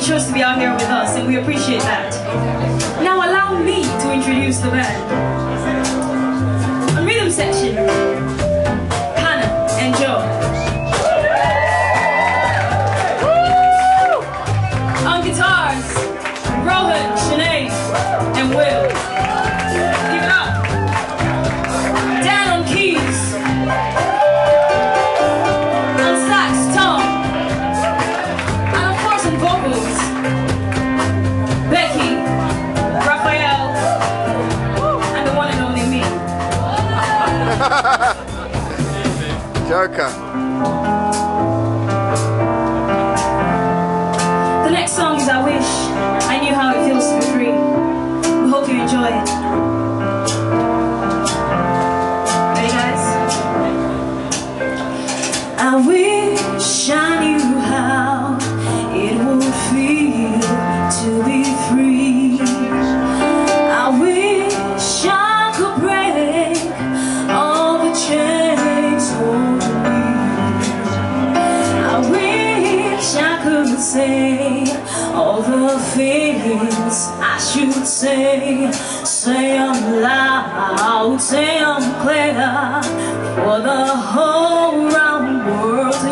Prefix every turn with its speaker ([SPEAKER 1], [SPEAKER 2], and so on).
[SPEAKER 1] chose to be out here with us, and we appreciate that. Now allow me to introduce the band. On rhythm section, Hannah and Joe. On guitars, Rohan, Sinead, and Will. Give it up. Dan on keys. On sax, Tom. And of course on vocals, Becky, Raphael, and the one and only me.
[SPEAKER 2] Joker.
[SPEAKER 1] The next song is I Wish I Knew How It Feels to Be Free. We hope you enjoy it. Ready, guys? I wish I knew how it would feel to be free. I wish I could break all the chains holding me. I wish I could say all the things I should say. Say them loud, say them clear, for the whole round world